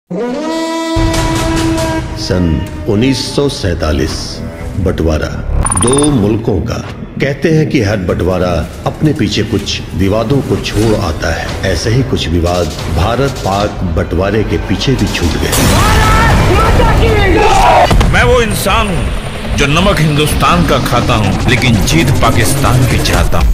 सन 1947 बंटवारा दो मुल्कों का। कहते हैं कि हर बंटवारा अपने पीछे कुछ विवादों को छोड़ आता है। ऐसे ही कुछ विवाद भारत पाक बंटवारे के पीछे भी छूट गए। मैं वो इंसान हूँ जो नमक हिंदुस्तान का खाता हूँ, लेकिन जीत पाकिस्तान की चाहता हूँ।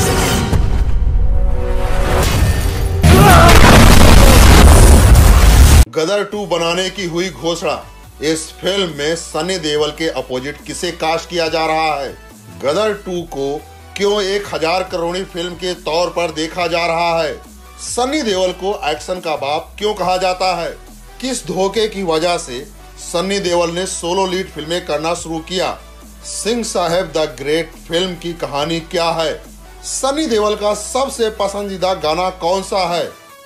गदर 2 बनाने की हुई घोषणा। इस फिल्म में सनी देओल के अपोजिट किसे कास्ट किया जा रहा है? गदर 2 को क्यों 1000 करोड़ी फिल्म के तौर पर देखा जा रहा है? सनी देओल को एक्शन का बाप क्यों कहा जाता है? किस धोखे की वजह से सनी देओल ने सोलो लीड फिल्में करना शुरू किया? सिंह साहब द ग्रेट फिल्म की कहानी क्या है? सनी देओल का सबसे पसंदीदा गाना कौन सा है?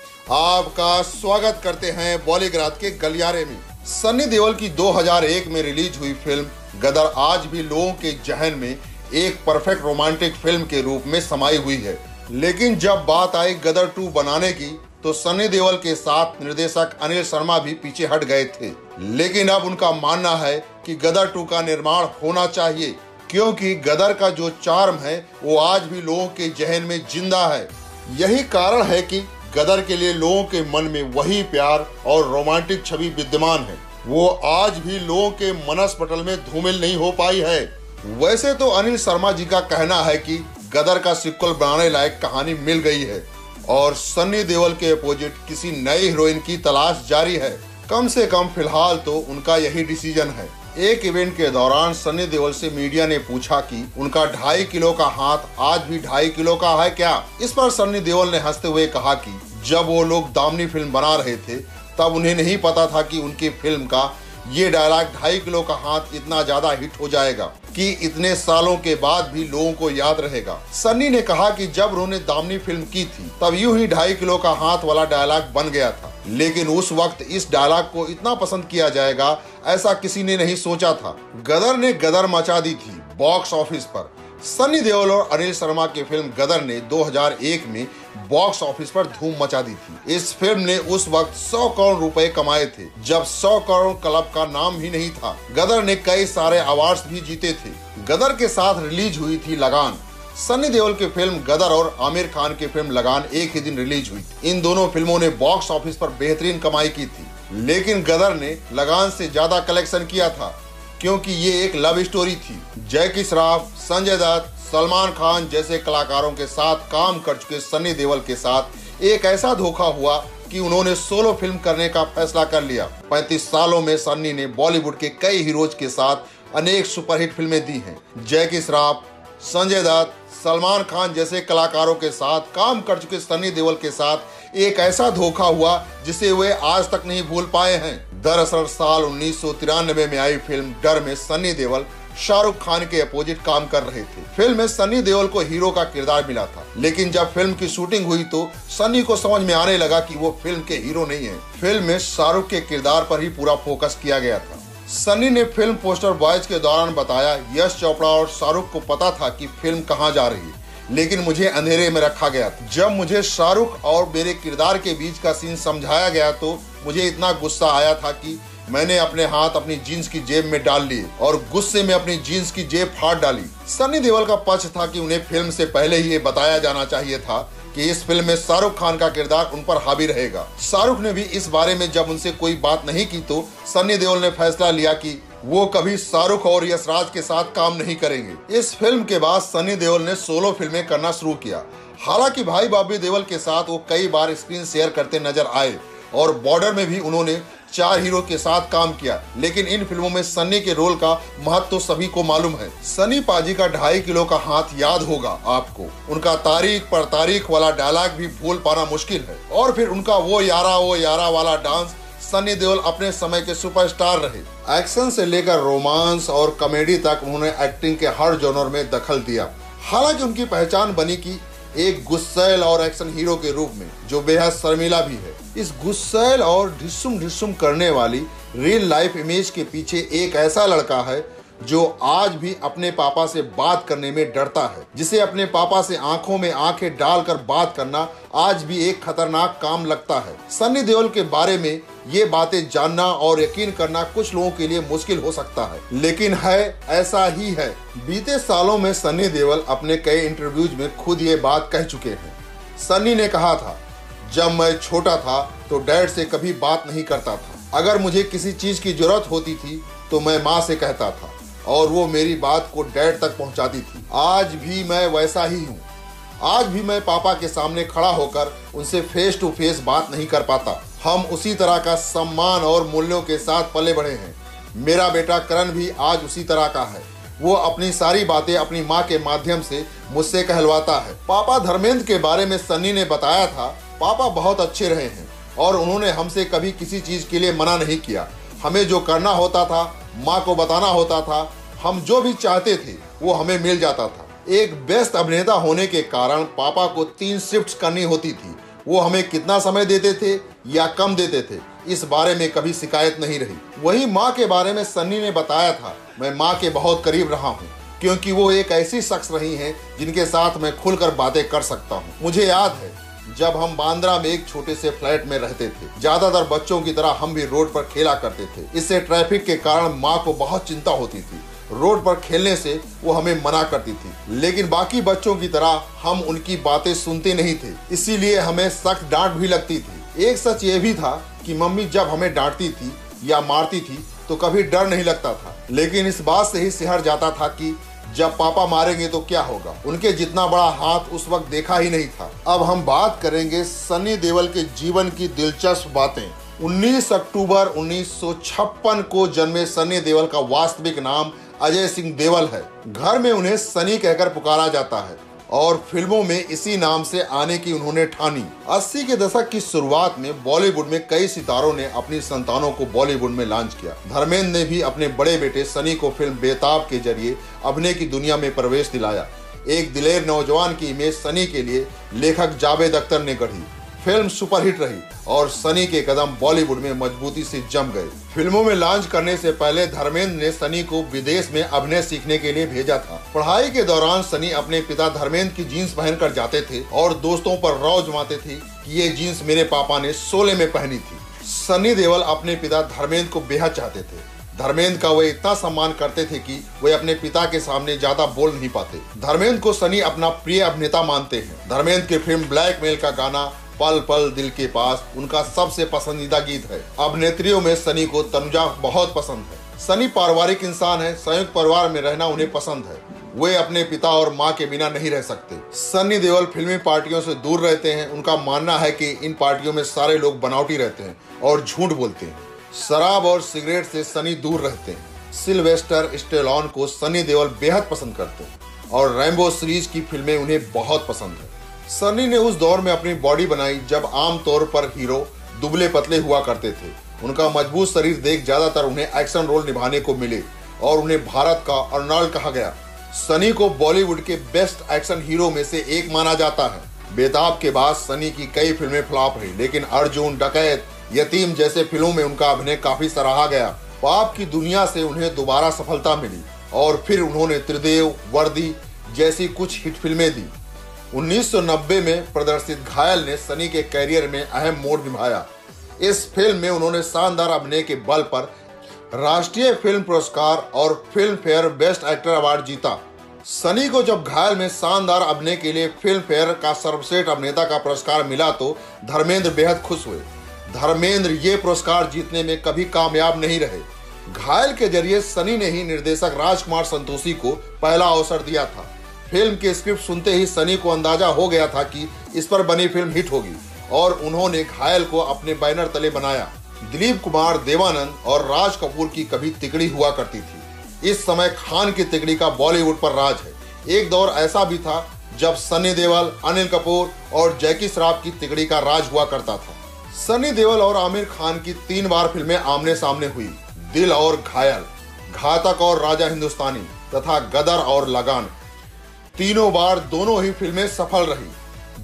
आपका स्वागत करते हैं बॉलीग्राज के गलियारे में। सनी देओल की 2001 में रिलीज हुई फिल्म गदर आज भी लोगों के जहन में एक परफेक्ट रोमांटिक फिल्म के रूप में समाई हुई है। लेकिन जब बात आई गदर 2 बनाने की तो सनी देओल के साथ निर्देशक अनिल शर्मा भी पीछे हट गए थे। लेकिन अब उनका मानना है कि गदर 2 का निर्माण होना चाहिए, क्योंकि गदर का जो चार्म है वो आज भी लोगों के जहन में जिंदा है। यही कारण है कि गदर के लिए लोगों के मन में वही प्यार और रोमांटिक छवि विद्यमान है। वो आज भी लोगों के मनस पटल में धूमिल नहीं हो पाई है। वैसे तो अनिल शर्मा जी का कहना है कि गदर का सिक्वल बनाने लायक कहानी मिल गई है और सनी देओल के अपोजिट किसी नई हीरोइन की तलाश जारी है। कम से कम फिलहाल तो उनका यही डिसीजन है। एक इवेंट के दौरान सनी देओल से मीडिया ने पूछा कि उनका 2.5 किलो का हाथ आज भी 2.5 किलो का है क्या? इस पर सनी देओल ने हंसते हुए कहा कि जब वो लोग दामनी फिल्म बना रहे थे तब उन्हें नहीं पता था कि उनकी फिल्म का ये डायलॉग 2.5 किलो का हाथ इतना ज्यादा हिट हो जाएगा कि इतने सालों के बाद भी लोगों को याद रहेगा। सनी ने कहा कि जब उन्होंने दामनी फिल्म की थी तब यूं ही 2.5 किलो का हाथ वाला डायलॉग बन गया था, लेकिन उस वक्त इस डायलॉग को इतना पसंद किया जाएगा ऐसा किसी ने नहीं सोचा था। गदर ने गदर मचा दी थी बॉक्स ऑफिस पर। सनी देओल और अनिल शर्मा की फिल्म गदर ने 2001 में बॉक्स ऑफिस पर धूम मचा दी थी। इस फिल्म ने उस वक्त 100 करोड़ रुपए कमाए थे, जब 100 करोड़ क्लब का नाम ही नहीं था। गदर ने कई सारे अवार्ड्स भी जीते थे। गदर के साथ रिलीज हुई थी लगान। सनी देओल की फिल्म गदर और आमिर खान की फिल्म लगान एक ही दिन रिलीज हुई थी। इन दोनों फिल्मों ने बॉक्स ऑफिस पर बेहतरीन कमाई की थी, लेकिन गदर ने लगान से ज्यादा कलेक्शन किया था, क्योंकि ये एक लव स्टोरी थी। जैकी श्रॉफ, संजय दत्त, सलमान खान जैसे कलाकारों के साथ काम कर चुके सनी देओल के साथ एक ऐसा धोखा हुआ कि उन्होंने सोलो फिल्म करने का फैसला कर लिया। 35 सालों में सनी ने बॉलीवुड के कई हीरोज के साथ अनेक सुपरहिट फिल्में दी हैं। जैकी श्रॉफ, संजय दत्त, सलमान खान जैसे कलाकारों के साथ काम कर चुके सनी देओल के साथ एक ऐसा धोखा हुआ जिसे वे आज तक नहीं भूल पाए हैं। दरअसल साल 1993 में आई फिल्म डर में सनी देओल शाहरुख खान के अपोजिट काम कर रहे थे। फिल्म में सनी देओल को हीरो का किरदार मिला था, लेकिन जब फिल्म की शूटिंग हुई तो सनी को समझ में आने लगा कि वो फिल्म के हीरो नहीं है। फिल्म में शाहरुख के किरदार पर ही पूरा फोकस किया गया था। सनी ने फिल्म पोस्टर बॉयज के दौरान बताया, यश चोपड़ा और शाहरुख को पता था कि फिल्म कहां जा रही है, लेकिन मुझे अंधेरे में रखा गया था। जब मुझे शाहरुख और मेरे किरदार के बीच का सीन समझाया गया तो मुझे इतना गुस्सा आया था कि मैंने अपने हाथ अपनी जीन्स की जेब में डाल लिए और गुस्से में अपनी जीन्स की जेब फाड़ डाली। सनी देओल का पक्ष था कि उन्हें फिल्म से पहले ही ये बताया जाना चाहिए था कि इस फिल्म में शाहरुख खान का किरदार उन पर हावी रहेगा। शाहरुख ने भी इस बारे में जब उनसे कोई बात नहीं की तो सनी देओल ने फैसला लिया कि वो कभी शाहरुख और यशराज के साथ काम नहीं करेंगे। इस फिल्म के बाद सनी देओल ने सोलो फिल्में करना शुरू किया। हालांकि भाई बॉबी देओल के साथ वो कई बार स्क्रीन शेयर करते नजर आए और बॉर्डर में भी उन्होंने 4 हीरो के साथ काम किया, लेकिन इन फिल्मों में सनी के रोल का महत्व तो सभी को मालूम है। सनी पाजी का 2.5 किलो का हाथ याद होगा आपको। उनका तारीख पर तारीख वाला डायलॉग भी भूल पाना मुश्किल है। और फिर उनका वो यारा वाला डांस। सनी देओल अपने समय के सुपरस्टार रहे। एक्शन से लेकर रोमांस और कॉमेडी तक उन्होंने एक्टिंग के हर जॉनर में दखल दिया। हालांकि उनकी पहचान बनी कि एक गुस्सैल और एक्शन हीरो के रूप में, जो बेहद शर्मीला भी है। इस गुस्सैल और ढिस्सुम ढिस्सुम करने वाली रियल लाइफ इमेज के पीछे एक ऐसा लड़का है जो आज भी अपने पापा से बात करने में डरता है, जिसे अपने पापा से आंखों में आंखें डालकर बात करना आज भी एक खतरनाक काम लगता है। सनी देओल के बारे में ये बातें जानना और यकीन करना कुछ लोगों के लिए मुश्किल हो सकता है, लेकिन है ऐसा ही है। बीते सालों में सनी देओल अपने कई इंटरव्यूज में खुद ये बात कह चुके हैं। सनी ने कहा था, जब मैं छोटा था तो डैड से कभी बात नहीं करता था। अगर मुझे किसी चीज की जरूरत होती थी तो मैं माँ से कहता था और वो मेरी बात को डैड तक पहुंचाती थी। आज भी मैं वैसा ही हूँ। आज भी मैं पापा के सामने खड़ा होकर उनसे फेस टू फेस बात नहीं कर पाता। हम उसी तरह का सम्मान और मूल्यों के साथ पले बढ़े हैं। मेरा बेटा करण भी आज उसी तरह का है। वो अपनी सारी बातें अपनी माँ के माध्यम से मुझसे कहलवाता है। पापा धर्मेंद्र के बारे में सनी ने बताया था, पापा बहुत अच्छे रहे हैं और उन्होंने हमसे कभी किसी चीज के लिए मना नहीं किया। हमें जो करना होता था, माँ को बताना होता था, हम जो भी चाहते थे वो हमें मिल जाता था। एक बेस्ट अभिनेता होने के कारण पापा को 3 शिफ्ट्स करनी होती थी। वो हमें कितना समय देते थे या कम देते थे, इस बारे में कभी शिकायत नहीं रही। वही माँ के बारे में सनी ने बताया था, मैं माँ के बहुत करीब रहा हूँ क्योंकि वो एक ऐसी शख्स रही हैं जिनके साथ मैं खुलकर बातें कर सकता हूँ। मुझे याद है जब हम बांद्रा में एक छोटे से फ्लैट में रहते थे, ज्यादातर बच्चों की तरह हम भी रोड पर खेला करते थे। इससे ट्रैफिक के कारण माँ को बहुत चिंता होती थी। रोड पर खेलने से वो हमें मना करती थी, लेकिन बाकी बच्चों की तरह हम उनकी बातें सुनते नहीं थे, इसीलिए हमें सख्त डांट भी लगती थी। एक सच ये भी था कि मम्मी जब हमें डांटती थी या मारती थी तो कभी डर नहीं लगता था, लेकिन इस बात से ही सिहर जाता था कि जब पापा मारेंगे तो क्या होगा। उनके जितना बड़ा हाथ उस वक्त देखा ही नहीं था। अब हम बात करेंगे सनी देओल के जीवन की दिलचस्प बातें। 19 अक्टूबर 1956 को जन्मे सनी देओल का वास्तविक नाम अजय सिंह देओल है। घर में उन्हें सनी कहकर पुकारा जाता है और फिल्मों में इसी नाम से आने की उन्होंने ठानी। 80 के दशक की शुरुआत में बॉलीवुड में कई सितारों ने अपनी संतानों को बॉलीवुड में लॉन्च किया। धर्मेंद्र ने भी अपने बड़े बेटे सनी को फिल्म बेताब के जरिए अभिनय की दुनिया में प्रवेश दिलाया। एक दिलेर नौजवान की इमेज सनी के लिए लेखक जावेद अख्तर ने गढ़ी। फिल्म सुपरहिट रही और सनी के कदम बॉलीवुड में मजबूती से जम गए। फिल्मों में लॉन्च करने से पहले धर्मेंद्र ने सनी को विदेश में अभिनय सीखने के लिए भेजा था। पढ़ाई के दौरान सनी अपने पिता धर्मेंद्र की जीन्स पहनकर जाते थे और दोस्तों पर रौ जमाते थे कि ये जीन्स मेरे पापा ने शोले में पहनी थी। सनी देओल अपने पिता धर्मेंद्र को बेहद चाहते थे। धर्मेंद्र का वे इतना सम्मान करते थे कि वे अपने पिता के सामने ज्यादा बोल नहीं पाते। धर्मेंद्र को सनी अपना प्रिय अभिनेता मानते हैं। धर्मेंद्र की फिल्म ब्लैकमेल का गाना पल पल दिल के पास उनका सबसे पसंदीदा गीत है। अभिनेत्रियों में सनी को तनुजा बहुत पसंद है। सनी पारिवारिक इंसान है। संयुक्त परिवार में रहना उन्हें पसंद है। वे अपने पिता और माँ के बिना नहीं रह सकते। सनी देओल फिल्मी पार्टियों से दूर रहते हैं। उनका मानना है कि इन पार्टियों में सारे लोग बनावटी रहते हैं और झूठ बोलते हैं। शराब और सिगरेट से सनी दूर रहते हैं। सिल्वेस्टर स्टेलोन को सनी देओल बेहद पसंद करते हैं और रैम्बो सीरीज की फिल्में उन्हें बहुत पसंद है। सनी ने उस दौर में अपनी बॉडी बनाई जब आमतौर पर हीरो दुबले पतले हुआ करते थे। उनका मजबूत शरीर देख ज्यादातर उन्हें एक्शन रोल निभाने को मिले और उन्हें भारत का अर्नोल्ड कहा गया। सनी को बॉलीवुड के बेस्ट एक्शन हीरो में से एक माना जाता है। बेताब के बाद सनी की कई फिल्में फ्लॉप रही, लेकिन अर्जुन, डकैत, यतीम जैसे फिल्मों में उनका अभिनय काफी सराहा गया। पाप की दुनिया से उन्हें दोबारा सफलता मिली और फिर उन्होंने त्रिदेव, वर्दी जैसी कुछ हिट फिल्में दी। 1990 में प्रदर्शित घायल ने सनी के कैरियर में अहम मोड़ निभाया। इस फिल्म में उन्होंने शानदार अभिनय के बल पर राष्ट्रीय फिल्म पुरस्कार और Filmfare best actor award जीता। सनी को जब घायल में शानदार अभिनय के लिए फिल्म फेयर का सर्वश्रेष्ठ अभिनेता का पुरस्कार मिला तो धर्मेंद्र बेहद खुश हुए। धर्मेंद्र ये पुरस्कार जीतने में कभी कामयाब नहीं रहे। घायल के जरिए सनी ने ही निर्देशक राजकुमार संतोषी को पहला अवसर दिया था। फिल्म की स्क्रिप्ट सुनते ही सनी को अंदाजा हो गया था कि इस पर बनी फिल्म हिट होगी और उन्होंने घायल को अपने बैनर तले बनाया। दिलीप कुमार, देवानंद और राज कपूर की कभी तिकड़ी हुआ करती थी। इस समय खान की तिकड़ी का बॉलीवुड पर राज है। एक दौर ऐसा भी था जब सनी देओल, अनिल कपूर और जैकी श्रॉफ की तिकड़ी का राज हुआ करता था। सनी देओल और आमिर खान की 3 बार फिल्में आमने सामने हुई। दिल और घायल, घातक और राजा हिंदुस्तानी तथा गदर और लगान। तीनों बार दोनों ही फिल्में सफल रही।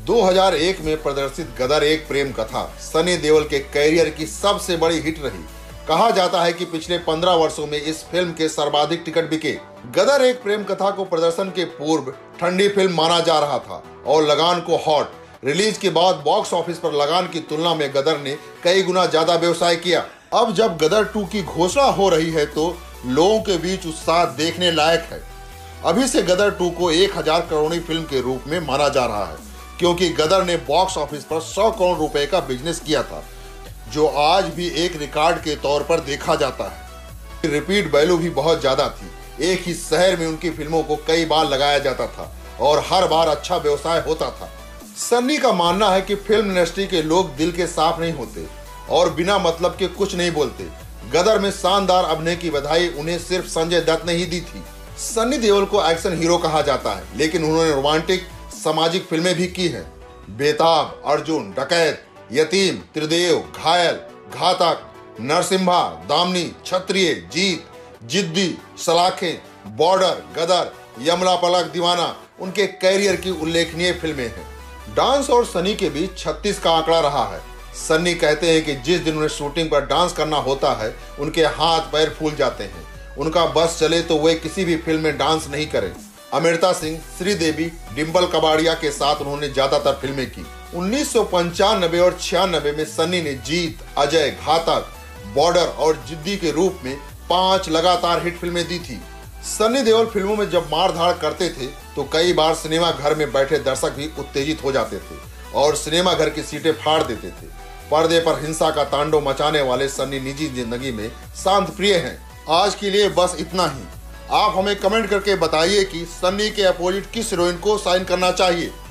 2001 में प्रदर्शित गदर एक प्रेम कथा सनी देओल के कैरियर की सबसे बड़ी हिट रही। कहा जाता है कि पिछले 15 वर्षों में इस फिल्म के सर्वाधिक टिकट बिके। गदर एक प्रेम कथा को प्रदर्शन के पूर्व ठंडी फिल्म माना जा रहा था और लगान को हॉट। रिलीज के बाद बॉक्स ऑफिस पर लगान की तुलना में गदर ने कई गुना ज्यादा व्यवसाय किया। अब जब गदर 2 की घोषणा हो रही है तो लोगों के बीच उत्साह देखने लायक है। अभी से गदर 2 को 1000 करोड़ी फिल्म के रूप में माना जा रहा है, क्योंकि गदर ने बॉक्स ऑफिस पर 100 करोड़ रुपए का बिजनेस किया था, जो आज भी एक रिकॉर्ड के तौर पर देखा जाता है। रिपीट वैल्यू भी बहुत ज्यादा थी। एक ही शहर में उनकी फिल्मों को कई बार लगाया जाता था और हर बार अच्छा व्यवसाय होता था। सन्नी का मानना है कि फिल्म इंडस्ट्री के लोग दिल के साफ नहीं होते और बिना मतलब के कुछ नहीं बोलते। गदर में शानदार अभिनय की बधाई उन्हें सिर्फ संजय दत्त ने ही दी थी। सन्नी देओल को एक्शन हीरो कहा जाता है, लेकिन उन्होंने रोमांटिक सामाजिक फिल्में भी की हैं। बेताब, अर्जुन, डकैत, यतीम, त्रिदेव, घायल, घातक, नरसिम्हा, दामनी, क्षत्रिय, जीत, जिद्दी, सलाखें, बॉर्डर, गदर, यमला पलक, दीवाना उनके कैरियर की उल्लेखनीय फिल्में हैं। डांस और सनी के बीच 36 का आंकड़ा रहा है। सन्नी कहते हैं कि जिस दिन उन्हें शूटिंग पर डांस करना होता है उनके हाथ पैर फूल जाते हैं। उनका बस चले तो वे किसी भी फिल्म में डांस नहीं करें। अमृता सिंह, श्रीदेवी, डिम्पल कबाड़िया के साथ उन्होंने ज्यादातर फिल्में की। 1995 और 96 में सन्नी ने जीत, अजय, घातक, बॉर्डर और जिद्दी के रूप में 5 लगातार हिट फिल्में दी थी। सन्नी देओल फिल्मों में जब मारधाड़ करते थे तो कई बार सिनेमा घर में बैठे दर्शक भी उत्तेजित हो जाते थे और सिनेमा घर की सीटें फाड़ देते थे। पर्दे पर हिंसा का तांडव मचाने वाले सन्नी निजी जिंदगी में शांत प्रिय हैं। आज के लिए बस इतना ही। आप हमें कमेंट करके बताइए कि सन्नी के अपोजिट किस हीरोइन को साइन करना चाहिए।